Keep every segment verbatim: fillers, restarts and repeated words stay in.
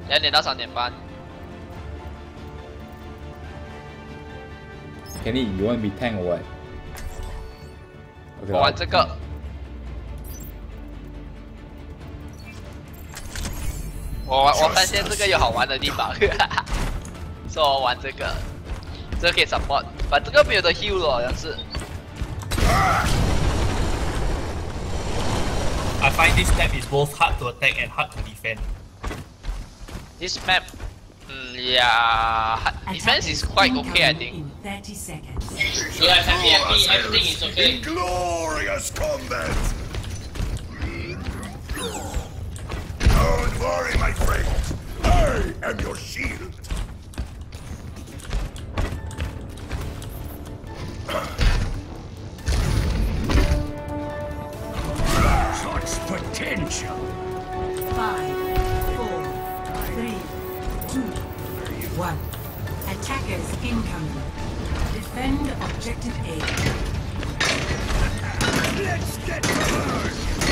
两点到三点半。 Kenny, you want to be tank or what? Okay, 我玩这个。我我发现这个有好玩的地方，所以我玩这个，这个可以 support， 反正这个没有的 heal 了，好像是。 I find this map is both hard to attack and hard to defend. This map, mm, yeah, defense is quite okay, I think. thirty seconds. Yeah, happy, happy, everything is okay. Glorious combat! Don't worry, my friend. I am your shield. Such potential. Five, four, three, two, one. Attackers incoming. Defend objective A. Let's get to work.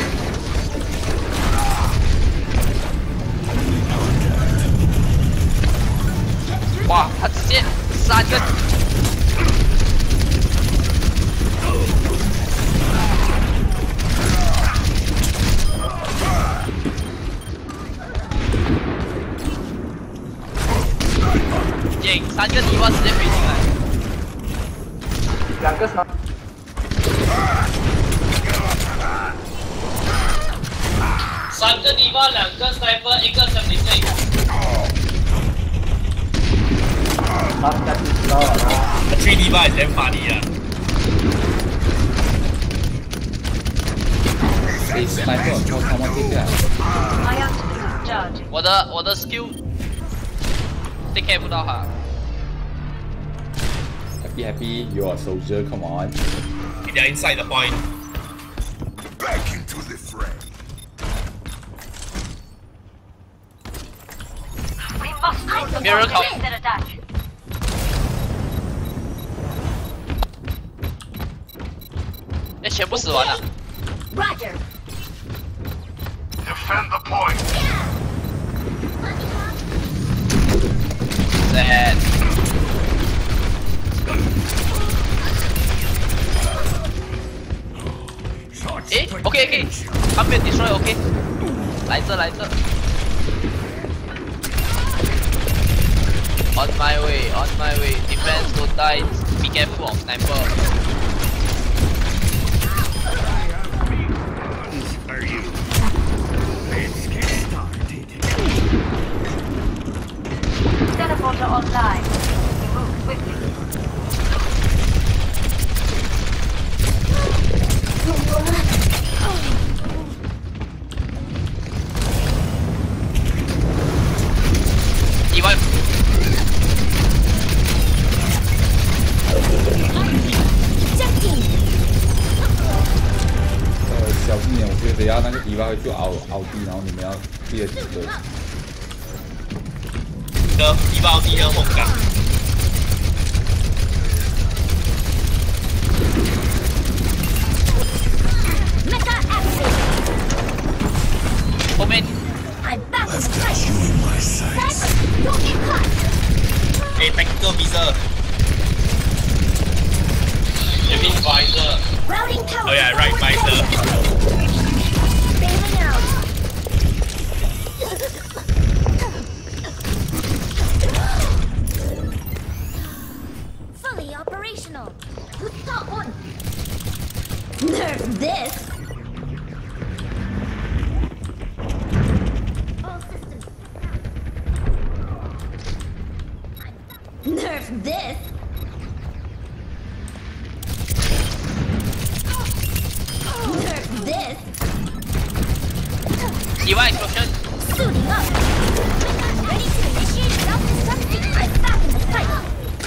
哇，他直接三个。赢，三个地方直接飞进来。 两个三。 三个地方，两个 sniper， 一个 seventy-six。 The three diva is damn funny, yeah. Sniper 我他妈这个。 我的我的 skill take care 不到他。 Happy happy, you're a soldier. Come on. They're inside the point. Back into the fray. 没有人考。哎，全部死完了。 Roger. Defend the point. Sad. 诶 ，OK OK， 他没有 destroy OK， 来这来这。On my way, on my way. Defense don't die. Be careful of sniper. Are you? Let's get started. Teleporter online. Move quickly. Ivan. 呃，小心点，我觉得等下那个迪巴会就凹凹地，然后你们要记得几个。 的diva凹地的后港。 后面。 I've got you in my sights. Hey, tactical visor. You mean visor? Oh yeah, right visor. Bailing out. Fully operational. Who's top one? Nerf this. Nerf this! Nerf this! Diva explosion! Suiting up! I'm ready to initiate self-destructing! I'm back in the fight!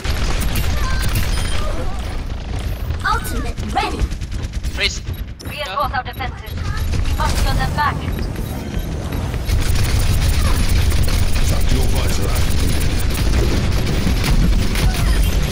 Ultimate ready! Freeze! Reinforce our defenses. We must turn them back. Shut your visor.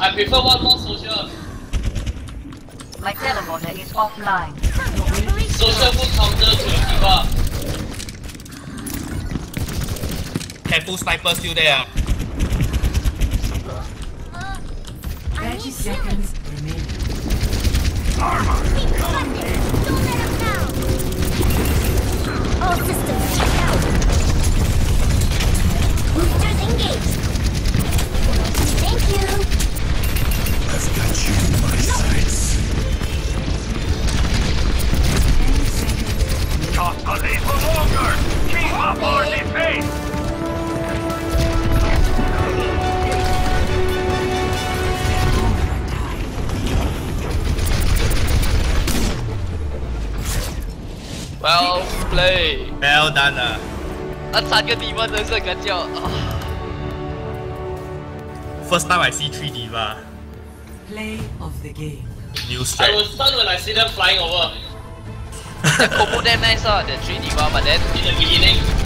I prefer one more social. My teleporter is offline. Social food counter to the diva. Careful, sniper still there. thirty seconds remaining. Don't let him down! All systems check out! Boosters engaged! Thank you! I've got you in my sights. Not a little longer! Keep up our defense! Well played. Well done 啊！ 那三个 D.Va 真是很干叫啊 First time I see three D.Va. Play of the game. New I strat. was stunned when I see them flying over The combo damn nice ah, the three D.Va, but then in the beginning.